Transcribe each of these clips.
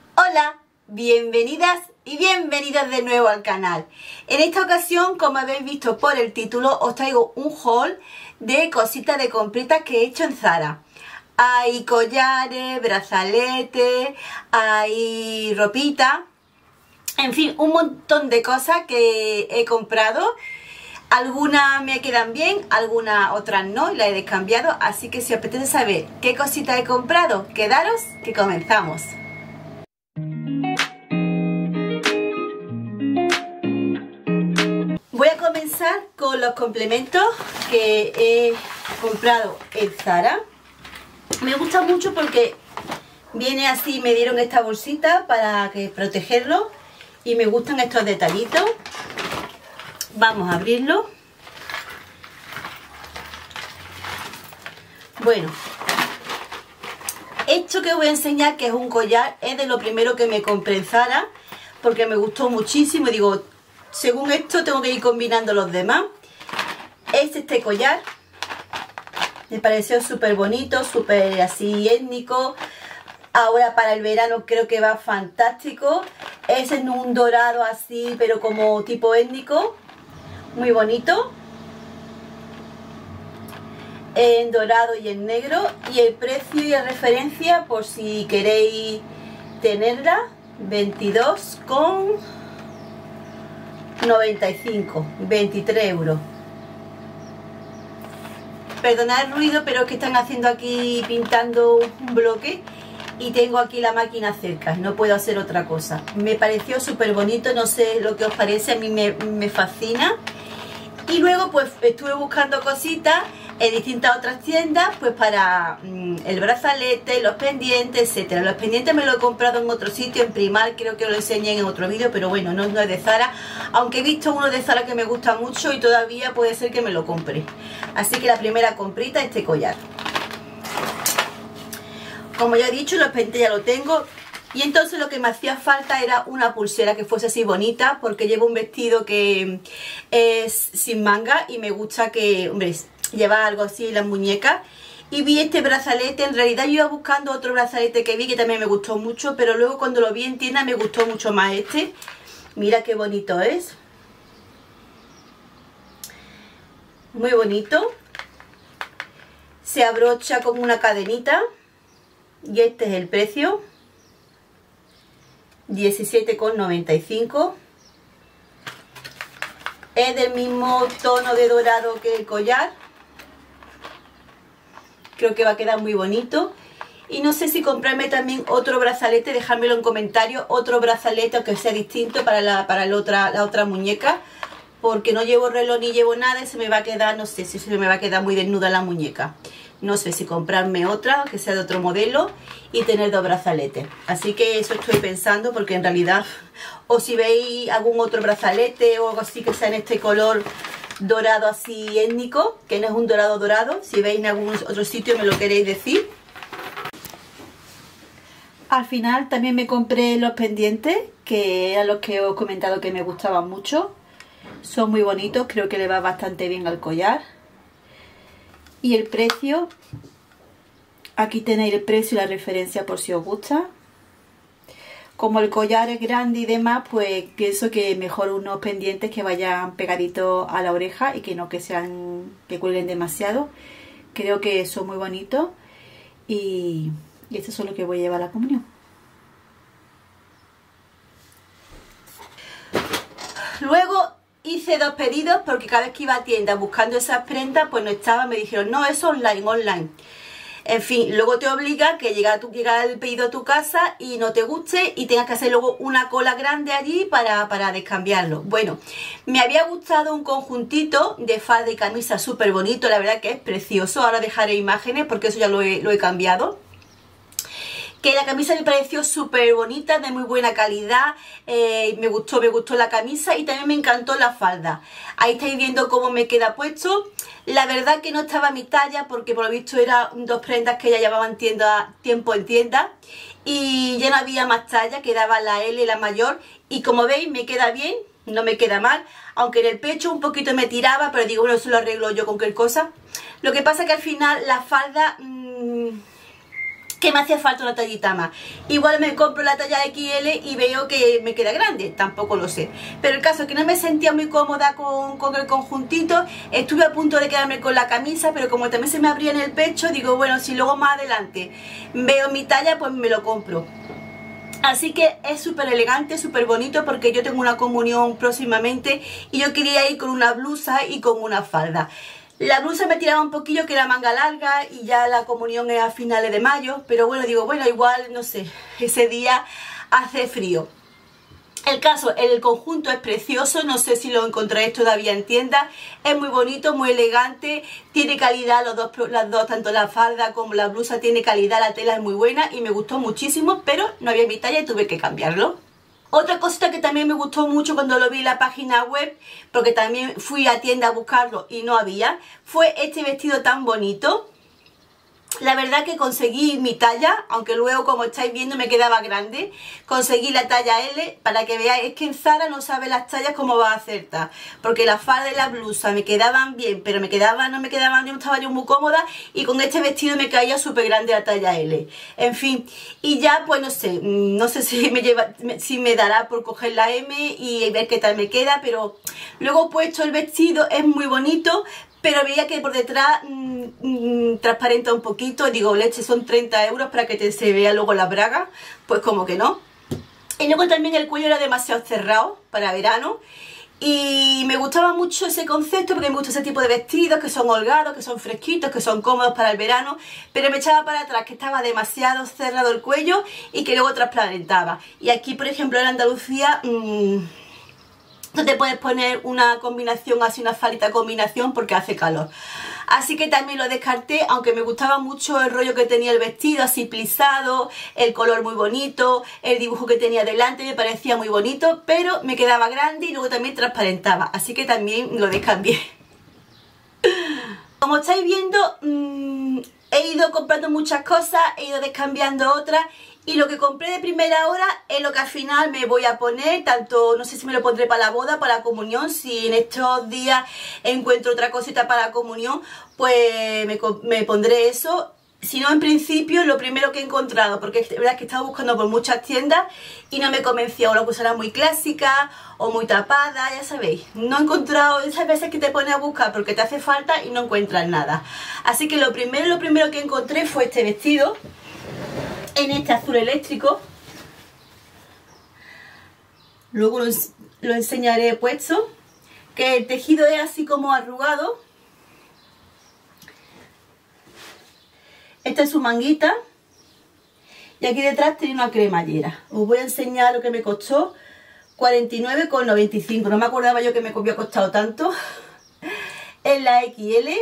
Hola, bienvenidas y bienvenidos de nuevo al canal. En esta ocasión, como habéis visto por el título, os traigo un haul de cositas de compritas que he hecho en Zara. Hay collares, brazaletes, hay ropita, en fin, un montón de cosas que he comprado. Algunas me quedan bien, algunas otras no y las he descambiado, así que si os apetece saber qué cositas he comprado, quedaros que comenzamos. Voy a comenzar con los complementos que he comprado en Zara. Me gusta mucho porque viene así, me dieron esta bolsita para protegerlo y me gustan estos detallitos. Vamos a abrirlo. Bueno, esto que voy a enseñar, que es un collar, es de lo primero que me compré en Zara porque me gustó muchísimo y digo, según esto tengo que ir combinando los demás. Es este collar, me pareció súper bonito, súper así étnico. Ahora para el verano creo que va fantástico. Es en un dorado así, pero como tipo étnico, muy bonito, en dorado y en negro. Y el precio y la referencia, por si queréis tenerla, 22,95, 23 euros. Perdonad el ruido, pero es que están haciendo aquí, pintando un bloque y tengo aquí la máquina cerca, no puedo hacer otra cosa. Me pareció súper bonito, no sé lo que os parece, a mí me fascina. Y luego pues estuve buscando cositas en distintas otras tiendas, pues para el brazalete, los pendientes, etcétera. Los pendientes me los he comprado en otro sitio, en Primark, creo que lo enseñé en otro vídeo, pero bueno, no es de Zara, aunque he visto uno de Zara que me gusta mucho y todavía puede ser que me lo compre. Así que la primera comprita, este collar. Como ya he dicho, los pendientes ya lo tengo. Y entonces lo que me hacía falta era una pulsera que fuese así bonita, porque llevo un vestido que es sin manga y me gusta que, hombre, lleva algo así en las muñecas. Y vi este brazalete, en realidad yo iba buscando otro brazalete que vi que también me gustó mucho, pero luego cuando lo vi en tienda me gustó mucho más este. Mira qué bonito es. Muy bonito. Se abrocha como una cadenita. Y este es el precio. 17,95. Es del mismo tono de dorado que el collar. Creo que va a quedar muy bonito. Y no sé si comprarme también otro brazalete, dejármelo en comentarios, otro brazalete aunque sea distinto para la otra muñeca, porque no llevo reloj ni llevo nada y se me va a quedar, no sé si se me va a quedar muy desnuda la muñeca. No sé si comprarme otra que sea de otro modelo y tener dos brazaletes. Así que eso estoy pensando, porque en realidad, o si veis algún otro brazalete o algo así que sea en este color dorado así étnico, que no es un dorado dorado, si veis en algún otro sitio me lo queréis decir. Al final también me compré los pendientes, que eran los que os he comentado que me gustaban mucho. Son muy bonitos, creo que le va bastante bien al collar. Y el precio, aquí tenéis el precio y la referencia por si os gusta. Como el collar es grande y demás, pues pienso que mejor unos pendientes que vayan pegaditos a la oreja y que no que cuelguen demasiado. Creo que son muy bonitos y estos son los que voy a llevar a la comunión. Luego hice dos pedidos porque cada vez que iba a tienda buscando esas prendas pues no estaba, me dijeron no, es online. En fin, luego te obliga que llega el pedido a tu casa y no te guste y tengas que hacer luego una cola grande allí para descambiarlo. Bueno, me había gustado un conjuntito de falda y camisa súper bonito, la verdad que es precioso. Ahora dejaré imágenes porque eso ya lo he cambiado. Que la camisa me pareció súper bonita, de muy buena calidad, me gustó la camisa y también me encantó la falda. Ahí estáis viendo cómo me queda puesto. La verdad que no estaba a mi talla porque por lo visto eran dos prendas que ya llevaban tiempo en tienda y ya no había más talla, quedaba la L, la mayor, y como veis me queda bien, no me queda mal, aunque en el pecho un poquito me tiraba, pero digo, bueno, eso lo arreglo yo con cualquier cosa. Lo que pasa que al final la falda que me hacía falta una tallita más. Igual me compro la talla XL y veo que me queda grande, tampoco lo sé. Pero el caso es que no me sentía muy cómoda con el conjuntito. Estuve a punto de quedarme con la camisa, pero como también se me abría en el pecho, digo, bueno, si luego más adelante veo mi talla, pues me lo compro. Así que es súper elegante, súper bonito, porque yo tengo una comunión próximamente y yo quería ir con una blusa y con una falda. La blusa me tiraba un poquillo, que era manga larga, y ya la comunión es a finales de mayo, pero bueno, digo, bueno, igual, no sé, ese día hace frío. El caso, el conjunto es precioso, no sé si lo encontráis todavía en tienda, es muy bonito, muy elegante, tiene calidad, las dos, tanto la falda como la blusa tiene calidad, la tela es muy buena y me gustó muchísimo, pero no había mi talla y tuve que cambiarlo. Otra cosita que también me gustó mucho cuando lo vi en la página web, porque también fui a tienda a buscarlo y no había, fue este vestido tan bonito. La verdad que conseguí mi talla, aunque luego, como estáis viendo, me quedaba grande. Conseguí la talla L, para que veáis, es que en Zara no sabe las tallas cómo va a acertar. Porque la falda y la blusa me quedaban bien, pero no me quedaban, yo no estaba yo muy cómoda. Y con este vestido me caía súper grande la talla L. En fin, y ya pues no sé si me dará por coger la M y ver qué tal me queda. Pero luego puesto el vestido, es muy bonito. Pero veía que por detrás transparenta un poquito. Y digo, leche, son 30 euros para que se vea luego la braga. Pues como que no. Y luego también el cuello era demasiado cerrado para verano. Y me gustaba mucho ese concepto, porque me gusta ese tipo de vestidos que son holgados, que son fresquitos, que son cómodos para el verano. Pero me echaba para atrás que estaba demasiado cerrado el cuello y que luego transparentaba. Y aquí, por ejemplo, en Andalucía... no te puedes poner una combinación así, una faldita combinación, porque hace calor. Así que también lo descarté, aunque me gustaba mucho el rollo que tenía el vestido, así plisado, el color muy bonito, el dibujo que tenía delante me parecía muy bonito, pero me quedaba grande y luego también transparentaba, así que también lo descambié. Como estáis viendo, he ido comprando muchas cosas, he ido descambiando otras. Y lo que compré de primera hora es lo que al final me voy a poner, tanto, no sé si me lo pondré para la boda, para la comunión. Si en estos días encuentro otra cosita para la comunión, pues me pondré eso. Si no, en principio, lo primero que he encontrado, porque es verdad que he estado buscando por muchas tiendas y no me convencía, o la cosa era muy clásica o muy tapada, ya sabéis. No he encontrado esas veces que te pones a buscar porque te hace falta y no encuentras nada. Así que lo primero que encontré fue este vestido, en este azul eléctrico. Luego lo enseñaré puesto, que el tejido es así como arrugado. Esta es su manguita y aquí detrás tiene una cremallera. Os voy a enseñar lo que me costó: 49,95. No me acordaba yo que me había costado tanto. Es la XL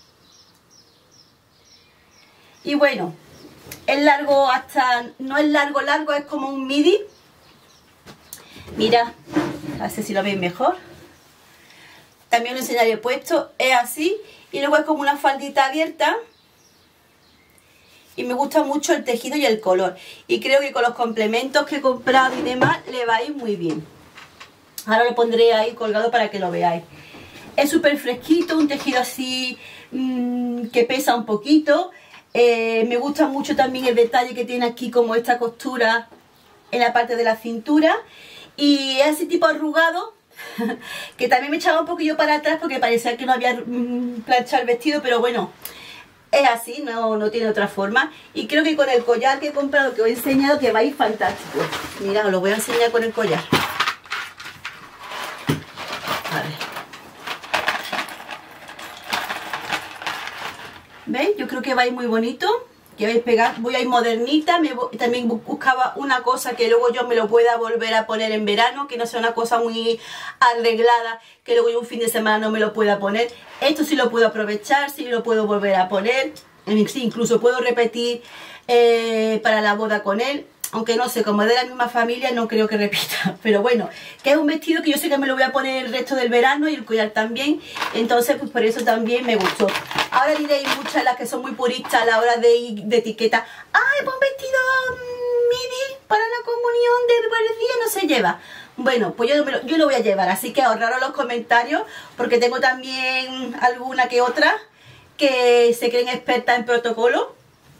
y bueno, es largo, hasta no es largo, es como un midi. Mira, a ver si lo veis mejor. También lo enseñaré puesto, es así. Y luego es como una faldita abierta. Y me gusta mucho el tejido y el color. Y creo que con los complementos que he comprado y demás le va a ir muy bien. Ahora lo pondré ahí colgado para que lo veáis. Es súper fresquito, un tejido así que pesa un poquito. Me gusta mucho también el detalle que tiene aquí, como esta costura en la parte de la cintura. Y es así tipo arrugado, que también me echaba un poquillo para atrás porque parecía que no había planchado el vestido, pero bueno, es así, no tiene otra forma. Y creo que con el collar que he comprado, que os he enseñado, que va a ir fantástico. Mirad, os lo voy a enseñar con el collar. A ver. ¿Veis? Yo creo que va a ir muy bonito, que vais a pegar. Voy a ir modernita. También buscaba una cosa que luego yo me lo pueda volver a poner en verano, que no sea una cosa muy arreglada, que luego yo un fin de semana no me lo pueda poner. Esto sí lo puedo aprovechar, sí lo puedo volver a poner. Sí, incluso puedo repetir para la boda con él. Aunque no sé, como es de la misma familia, no creo que repita. Pero bueno, que es un vestido que yo sé que me lo voy a poner el resto del verano y el collar también. Entonces, pues por eso también me gustó. Ahora diréis muchas las que son muy puristas a la hora de etiqueta. ¡Ay, pues un vestido midi para la comunión de varios días no se lleva! Bueno, pues yo lo voy a llevar. Así que ahorraros los comentarios, porque tengo también alguna que otra que se creen expertas en protocolo.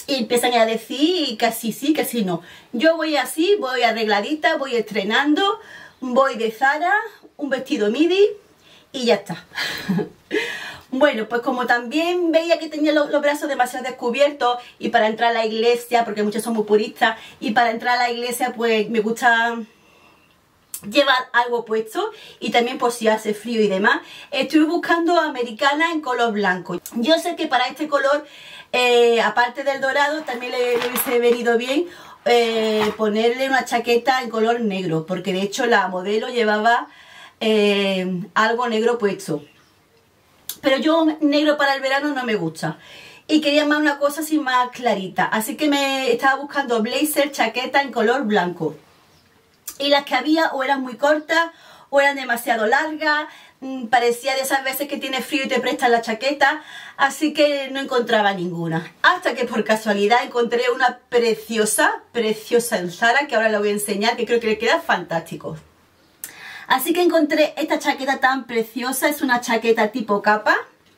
Y empiezan a decir casi sí, casi no. Yo voy así, voy arregladita, voy estrenando, voy de Zara, un vestido midi y ya está. Bueno, pues como también veía que tenía los brazos demasiado descubiertos y para entrar a la iglesia, porque muchos son muy puristas, y para entrar a la iglesia pues me gusta llevar algo puesto y también por si hace frío y demás, estoy buscando americana en color blanco. Yo sé que para este color, aparte del dorado, también le hubiese venido bien ponerle una chaqueta en color negro, porque de hecho la modelo llevaba algo negro puesto. Pero yo negro para el verano no me gusta. Y quería más una cosa así más clarita. Así que me estaba buscando blazer, chaqueta en color blanco. Y las que había o eran muy cortas o eran demasiado largas. Parecía de esas veces que tienes frío y te prestan la chaqueta. Así que no encontraba ninguna. Hasta que por casualidad encontré una preciosa, preciosa en Zara, que ahora la voy a enseñar, que creo que le queda fantástico. Así que encontré esta chaqueta tan preciosa, es una chaqueta tipo capa.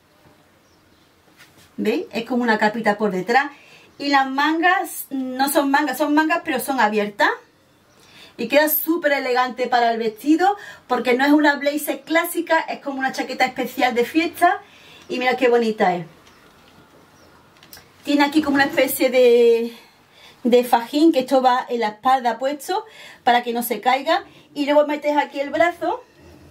¿Veis? Es como una capita por detrás. Y las mangas no son mangas, son mangas pero son abiertas. Y queda súper elegante para el vestido porque no es una blazer clásica, es como una chaqueta especial de fiesta. Y mira qué bonita es. Tiene aquí como una especie de fajín, que esto va en la espalda puesto para que no se caiga. Y luego metes aquí el brazo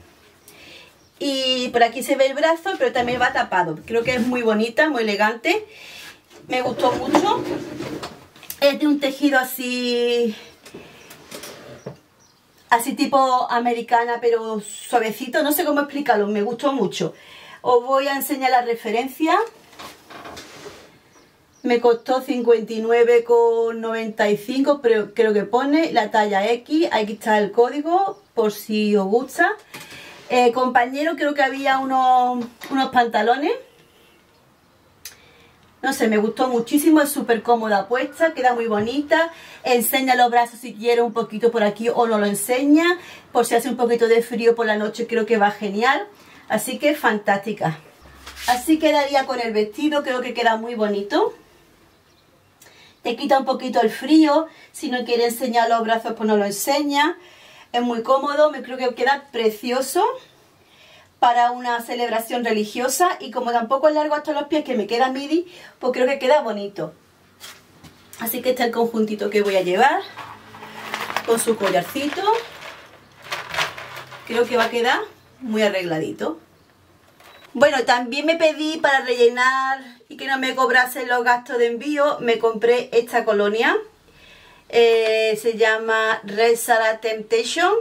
y por aquí se ve el brazo, pero también va tapado. Creo que es muy bonita, muy elegante. Me gustó mucho. Es de un tejido así tipo americana, pero suavecito. No sé cómo explicarlo, me gustó mucho. Os voy a enseñar la referencia. Me costó 59,95, pero creo que pone la talla X. Aquí está el código por si os gusta. Compañero, creo que había unos pantalones. No sé, me gustó muchísimo, es súper cómoda puesta, queda muy bonita. Enseña los brazos si quiere un poquito por aquí o no lo enseña. Por si hace un poquito de frío por la noche, creo que va genial. Así que fantástica. Así quedaría con el vestido, creo que queda muy bonito. Te quita un poquito el frío, si no quiere enseñar los brazos pues no lo enseña. Es muy cómodo, me creo que queda precioso para una celebración religiosa. Y como tampoco es largo hasta los pies, que me queda midi, pues creo que queda bonito. Así que este es el conjuntito que voy a llevar, con su collarcito. Creo que va a quedar muy arregladito. Bueno, también me pedí para rellenar y que no me cobrasen los gastos de envío, me compré esta colonia. Se llama Red Zara Temptation.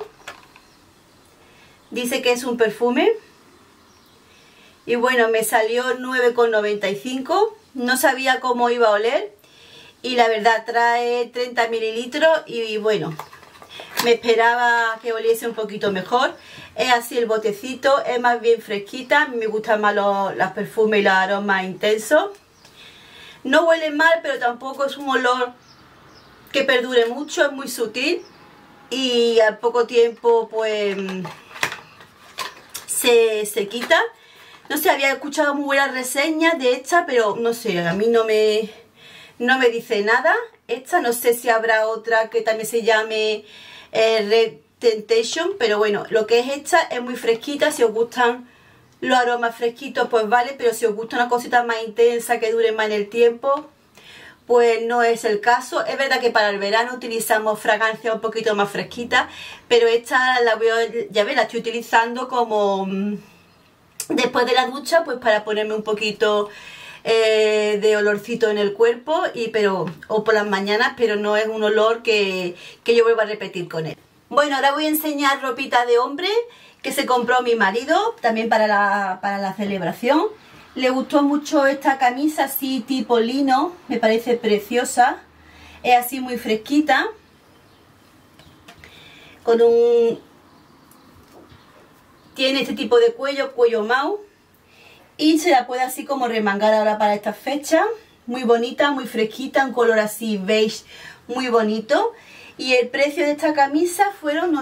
Dice que es un perfume. Y bueno, me salió 9,95. No sabía cómo iba a oler. Y la verdad trae 30 mililitros y bueno, me esperaba que oliese un poquito mejor. Es así el botecito, es más bien fresquita. Me gustan más los perfumes y los aromas intensos. No huele mal, pero tampoco es un olor que perdure mucho, es muy sutil. Y al poco tiempo pues se quita. No sé, había escuchado muy buenas reseñas de esta, pero no sé, a mí no me dice nada. Esta, no sé si habrá otra que también se llame Red Temptation, pero bueno, lo que es esta es muy fresquita. Si os gustan los aromas fresquitos pues vale, pero si os gusta una cosita más intensa que dure más en el tiempo pues no es el caso. Es verdad que para el verano utilizamos fragancias un poquito más fresquitas, pero esta la estoy utilizando como después de la ducha, pues para ponerme un poquito de olorcito en el cuerpo o por las mañanas, pero no es un olor que yo vuelva a repetir con él. Bueno, ahora voy a enseñar ropita de hombre que se compró mi marido, también para la celebración. Le gustó mucho esta camisa así tipo lino, me parece preciosa. Es así muy fresquita, tiene este tipo de cuello mau, y se la puede así como remangar ahora para esta fecha. Muy bonita, muy fresquita, un color así beige muy bonito. Y el precio de esta camisa fueron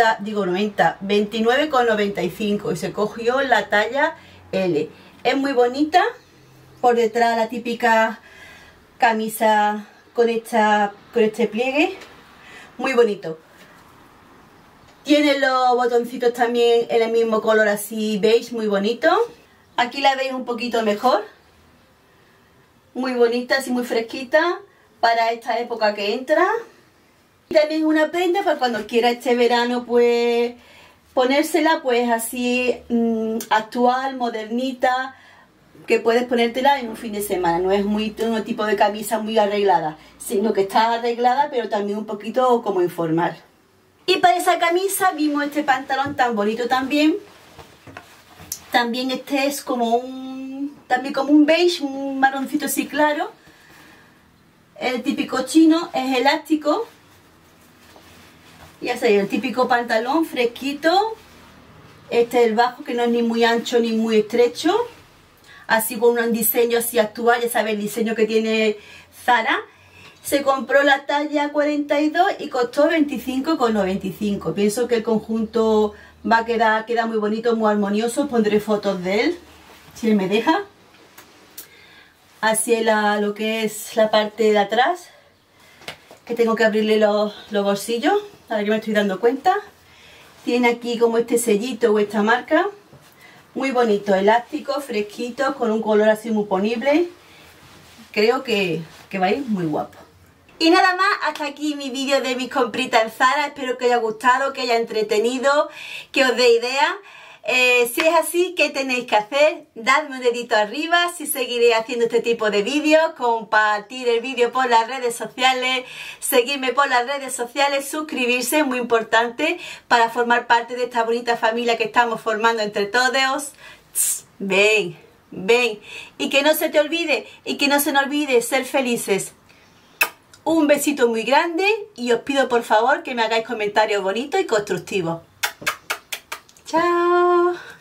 29,95 y se cogió la talla L. Es muy bonita, por detrás la típica camisa con este pliegue, muy bonito. Tiene los botoncitos también en el mismo color así beige, muy bonito. Aquí la veis un poquito mejor, muy bonita, así muy fresquita para esta época que entra. Y también una prenda para cuando quiera este verano pues ponérsela pues así actual, modernita, que puedes ponértela en un fin de semana. No es un tipo de camisa muy arreglada, sino que está arreglada pero también un poquito como informal. Y para esa camisa vimos este pantalón tan bonito también. También este es como un beige, un marroncito así claro. El típico chino, es elástico. Ya sabéis, el típico pantalón fresquito. Este es el bajo, que no es ni muy ancho ni muy estrecho. Así con un diseño así actual, ya sabéis el diseño que tiene Zara. Se compró la talla 42 y costó 25,95. Pienso que el conjunto queda muy bonito, muy armonioso. Pondré fotos de él, si él me deja. Así es lo que es la parte de atrás, que tengo que abrirle los bolsillos, ahora que me estoy dando cuenta. Tiene aquí como este sellito o esta marca. Muy bonito, elástico, fresquito, con un color así muy ponible. Creo que va a ir muy guapo. Y nada más, hasta aquí mi vídeo de mis compritas en Zara. Espero que os haya gustado, que haya entretenido, que os dé idea. Si es así, ¿qué tenéis que hacer? Dadme un dedito arriba si seguiré haciendo este tipo de vídeos, compartir el vídeo por las redes sociales, seguirme por las redes sociales, suscribirse, muy importante, para formar parte de esta bonita familia que estamos formando entre todos. Ven, ven, y que no se te olvide, y que no se nos olvide ser felices. Un besito muy grande y os pido por favor que me hagáis comentarios bonitos y constructivos. Chao.